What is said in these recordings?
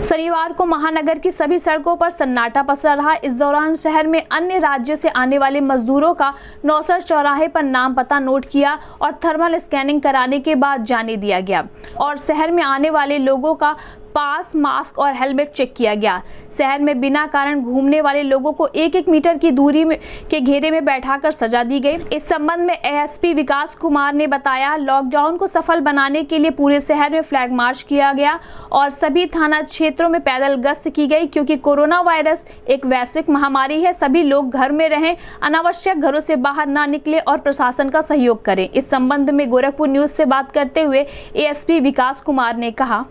शनिवार को महानगर की सभी सड़कों पर सन्नाटा पसरा रहा। इस दौरान शहर में अन्य राज्यों से आने वाले मजदूरों का नौसर चौराहे पर नाम पता नोट किया और थर्मल स्कैनिंग कराने के बाद जाने दिया गया और शहर में आने वाले लोगों का पास, मास्क और हेलमेट चेक किया गया। शहर में बिना कारण घूमने वाले लोगों को 1-1 मीटर की दूरी के घेरे में बैठाकर सजा दी गई। इस संबंध में एएसपी विकास कुमार ने बताया, लॉकडाउन को सफल बनाने के लिए पूरे शहर में फ्लैग मार्च किया गया और सभी थाना क्षेत्रों में पैदल गश्त की गई, क्योंकि कोरोना वायरस एक वैश्विक महामारी है। सभी लोग घर में रहें, अनावश्यक घरों से बाहर ना निकले और प्रशासन का सहयोग करें। इस संबंध में गोरखपुर न्यूज से बात करते हुए एएसपी विकास कुमार ने कहा,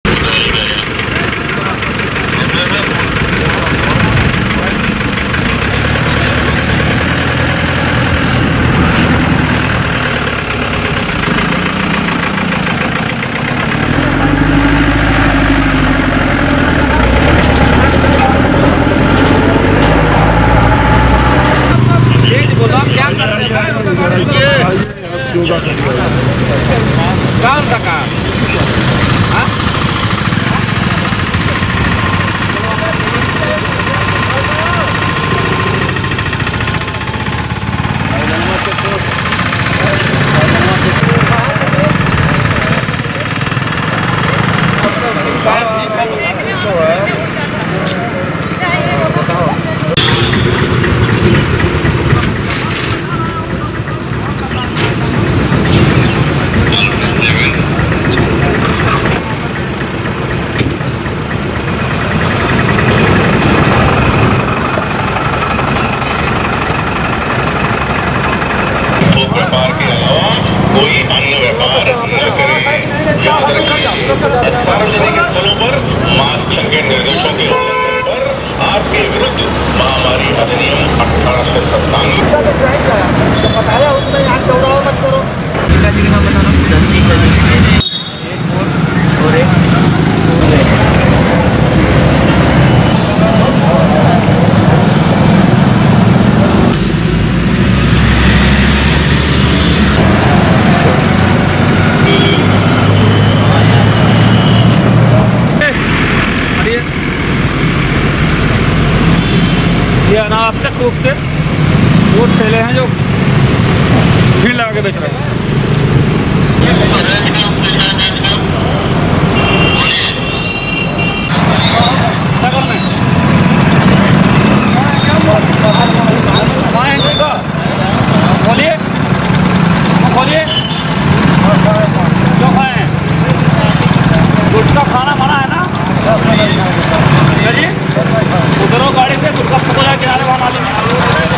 काम तक कोई अन्य व्यापार न करें। याद रखिए, सार्वजनिक स्थलों पर मास्क के निर्देशों के उल्लंघन पर आपके विरुद्ध महामारी अधिनियम 1897 बताया उसमें यहाँ दौड़ाओ मत करो। ये अनावश्यक रूप से वो ठेले हैं जो भीड़ लगा के बेच रहे हैं। बोलिए बोलिए क्यों खाए? गुटखा खाना मना है ना? चलिए उतरो गाड़ी से, गुटखा पकड़ा किनारे वहाँ नाली में।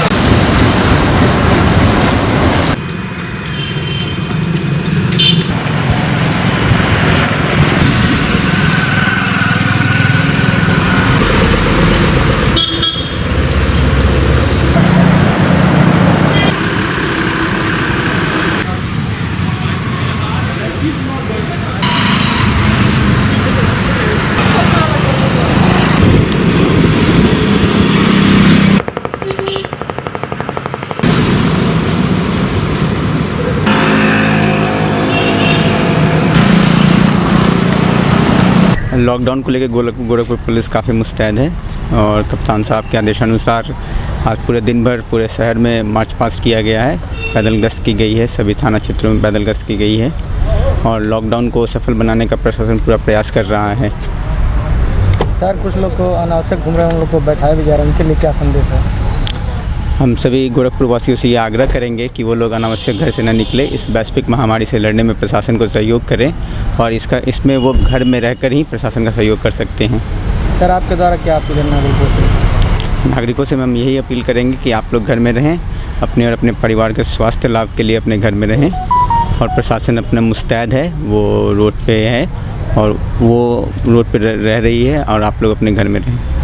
लॉकडाउन को लेकर गोरखपुर पुलिस काफ़ी मुस्तैद है और कप्तान साहब के आदेशानुसार आज पूरे दिन भर पूरे शहर में मार्च पास्ट किया गया है। पैदल गश्त की गई है, सभी थाना क्षेत्रों में पैदल गश्त की गई है और लॉकडाउन को सफल बनाने का प्रशासन पूरा प्रयास कर रहा है। सर, कुछ लोग को अनावश्यक घूम रहे हैं, उन लोग को बैठाया भी जा रहा है, उनके लिए क्या संदेश है? हम सभी गोरखपुर वासियों से ये आग्रह करेंगे कि वो लोग अनावश्यक घर से न निकले, इस वैश्विक महामारी से लड़ने में प्रशासन को सहयोग करें और इसमें वो घर में रहकर ही प्रशासन का सहयोग कर सकते हैं। सर, आपके द्वारा क्या अपील है नागरिकों से? हम यही अपील करेंगे कि आप लोग घर में रहें, अपने और अपने परिवार के स्वास्थ्य लाभ के लिए अपने घर में रहें और प्रशासन अपना मुस्तैद है, वो रोड पे है और वो रोड पे रह रही है और आप लोग अपने घर में रहें।